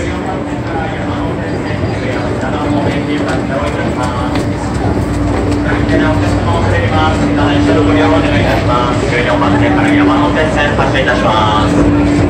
ご利用お願いいたします。14番線から山手線発車いたします。